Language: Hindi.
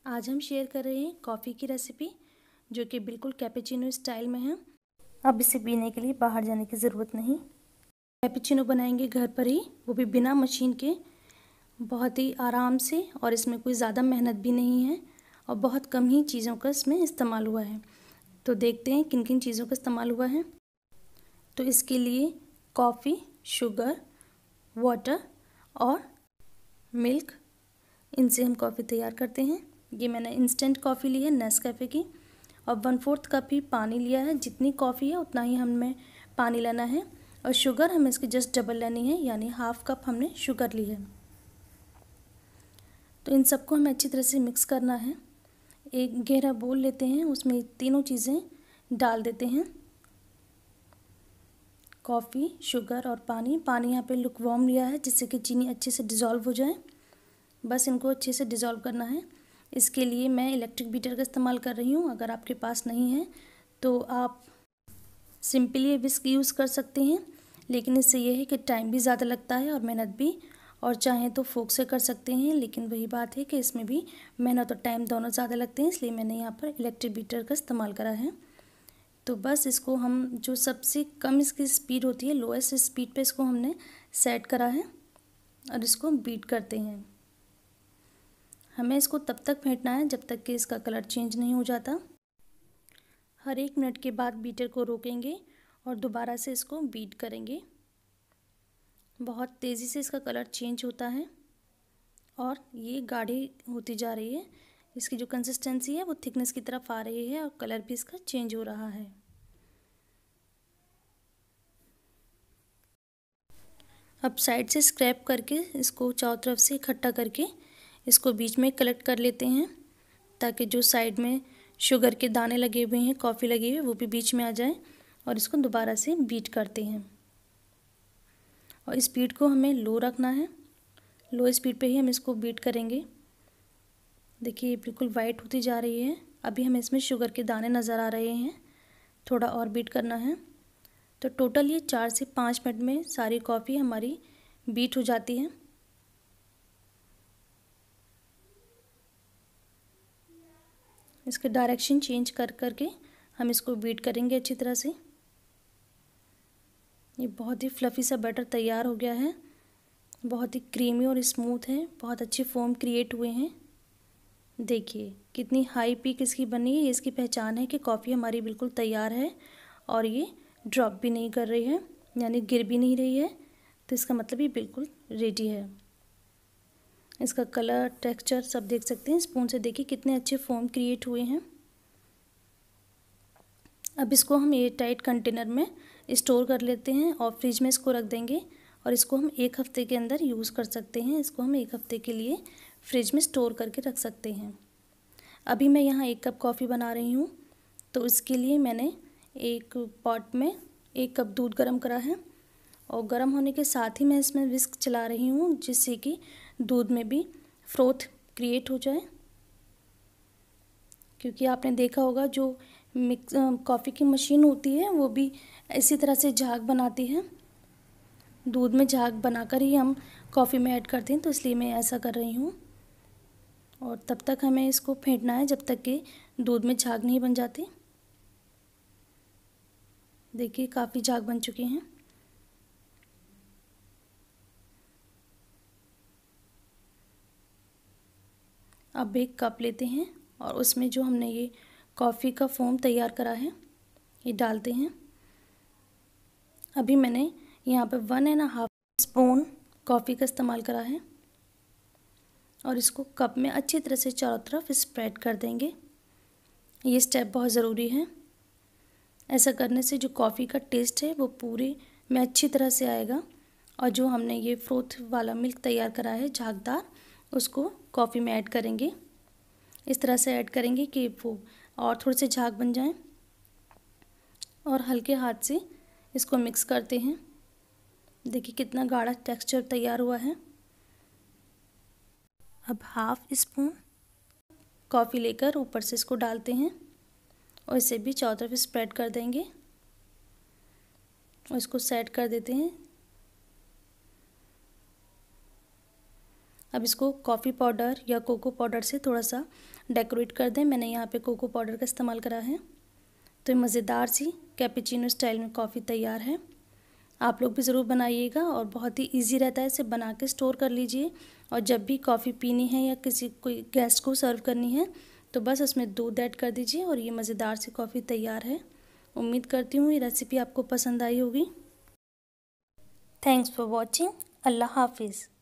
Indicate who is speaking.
Speaker 1: आज हम शेयर कर रहे हैं कॉफ़ी की रेसिपी जो कि बिल्कुल कैपेचिनो स्टाइल में है। अब इसे पीने के लिए बाहर जाने की ज़रूरत नहीं। कैपेचिनो बनाएंगे घर पर ही, वो भी बिना मशीन के, बहुत ही आराम से, और इसमें कोई ज़्यादा मेहनत भी नहीं है और बहुत कम ही चीज़ों का इसमें इस्तेमाल हुआ है। तो देखते हैं किन किन चीज़ों का इस्तेमाल हुआ है। तो इसके लिए कॉफ़ी, शुगर, वाटर और मिल्क, इनसे हम कॉफ़ी तैयार करते हैं। ये मैंने इंस्टेंट कॉफ़ी ली है नेस्कैफ़े की, और 1/4 कप ही पानी लिया है। जितनी कॉफ़ी है उतना ही हमें पानी लेना है, और शुगर हमें इसकी जस्ट डबल लेनी है, यानी 1/2 कप हमने शुगर ली है। तो इन सबको हमें अच्छी तरह से मिक्स करना है। एक गहरा बोल लेते हैं, उसमें तीनों चीज़ें डाल देते हैं, कॉफ़ी, शुगर और पानी। पानी यहाँ पे लुकवार्म लिया है जिससे कि चीनी अच्छे से डिज़ोल्व हो जाए। बस इनको अच्छे से डिज़ोल्व करना है। इसके लिए मैं इलेक्ट्रिक बीटर का इस्तेमाल कर रही हूँ। अगर आपके पास नहीं है तो आप सिंपली विस्क यूज़ कर सकते हैं, लेकिन इससे यह है कि टाइम भी ज़्यादा लगता है और मेहनत भी। और चाहें तो फोक से कर सकते हैं, लेकिन वही बात है कि इसमें भी मेहनत और टाइम दोनों ज़्यादा लगते हैं, इसलिए मैंने यहाँ पर इलेक्ट्रिक बीटर का इस्तेमाल करा है। तो बस इसको हम, जो सबसे कम इसकी स्पीड होती है, लोएस्ट स्पीड पे इसको हमने सेट करा है, और इसको बीट करते हैं। हमें इसको तब तक फेंटना है जब तक कि इसका कलर चेंज नहीं हो जाता। हर 1 मिनट के बाद बीटर को रोकेंगे और दोबारा से इसको बीट करेंगे। बहुत तेज़ी से इसका कलर चेंज होता है और ये गाढ़ी होती जा रही है। इसकी जो कंसिस्टेंसी है वो थिकनेस की तरफ आ रही है और कलर भी इसका चेंज हो रहा है। अब साइड से स्क्रैप करके इसको चारों तरफ से इकट्ठा करके इसको बीच में कलेक्ट कर लेते हैं, ताकि जो साइड में शुगर के दाने लगे हुए हैं, कॉफ़ी लगी हुई है, वो भी बीच में आ जाए। और इसको दोबारा से बीट करते हैं, और स्पीड को हमें लो रखना है। लो स्पीड पे ही हम इसको बीट करेंगे। देखिए ये बिल्कुल वाइट होती जा रही है। अभी हमें इसमें शुगर के दाने नज़र आ रहे हैं। थोड़ा और बीट करना है। तो टोटल ये 4 से 5 मिनट में सारी कॉफ़ी हमारी बीट हो जाती है। इसके डायरेक्शन चेंज कर करके हम इसको बीट करेंगे अच्छी तरह से। ये बहुत ही फ्लफ़ी सा बैटर तैयार हो गया है। बहुत ही क्रीमी और स्मूथ है, बहुत अच्छे फोम क्रिएट हुए हैं। देखिए कितनी हाई पीक इसकी बनी है। ये इसकी पहचान है कि कॉफ़ी हमारी बिल्कुल तैयार है और ये ड्रॉप भी नहीं कर रही है, यानी गिर भी नहीं रही है। तो इसका मतलब ये बिल्कुल रेडी है। इसका कलर, टेक्सचर सब देख सकते हैं। स्पून से देखिए कितने अच्छे फोम क्रिएट हुए हैं। अब इसको हम एयर टाइट कंटेनर में स्टोर कर लेते हैं और फ्रिज में इसको रख देंगे, और इसको हम 1 हफ़्ते के अंदर यूज़ कर सकते हैं। इसको हम 1 हफ़्ते के लिए फ्रिज में स्टोर करके रख सकते हैं। अभी मैं यहाँ 1 कप कॉफ़ी बना रही हूँ, तो इसके लिए मैंने एक पॉट में 1 कप दूध गर्म करा है, और गर्म होने के साथ ही मैं इसमें विस्क चला रही हूँ, जिससे कि दूध में भी फ्रोथ क्रिएट हो जाए। क्योंकि आपने देखा होगा जो मिक्स कॉफ़ी की मशीन होती है वो भी इसी तरह से झाग बनाती है। दूध में झाग बनाकर ही हम कॉफ़ी में ऐड करते हैं, तो इसलिए मैं ऐसा कर रही हूँ। और तब तक हमें इसको फेंटना है जब तक कि दूध में झाग नहीं बन जाती। देखिए काफ़ी झाग बन चुके हैं। अब एक कप लेते हैं और उसमें जो हमने ये कॉफ़ी का फोम तैयार करा है ये डालते हैं। अभी मैंने यहाँ पे 1.5 स्पून कॉफ़ी का इस्तेमाल करा है, और इसको कप में अच्छी तरह से चारों तरफ स्प्रेड कर देंगे। ये स्टेप बहुत ज़रूरी है। ऐसा करने से जो कॉफ़ी का टेस्ट है वो पूरे में अच्छी तरह से आएगा, और जो हमने ये फ्रूट वाला मिल्क तैयार करा है झागदार, उसको कॉफ़ी में ऐड करेंगे। इस तरह से ऐड करेंगे कि वो और थोड़े से झाग बन जाएं, और हल्के हाथ से इसको मिक्स करते हैं। देखिए कितना गाढ़ा टेक्सचर तैयार हुआ है। अब 1/2 स्पून कॉफ़ी लेकर ऊपर से इसको डालते हैं, और इसे भी चारों तरफ स्प्रेड कर देंगे और इसको सेट कर देते हैं। अब इसको कॉफ़ी पाउडर या कोको पाउडर से थोड़ा सा डेकोरेट कर दें। मैंने यहाँ पे कोको पाउडर का इस्तेमाल करा है। तो मज़ेदार सी कैपुचिनो स्टाइल में कॉफ़ी तैयार है। आप लोग भी ज़रूर बनाइएगा और बहुत ही इजी रहता है। इसे बना के स्टोर कर लीजिए और जब भी कॉफ़ी पीनी है या किसी कोई गेस्ट को सर्व करनी है तो बस उसमें दूध ऐड कर दीजिए और ये मज़ेदार सी कॉफ़ी तैयार है। उम्मीद करती हूँ ये रेसिपी आपको पसंद आई होगी। Thanks for watching. अल्लाह हाफिज़।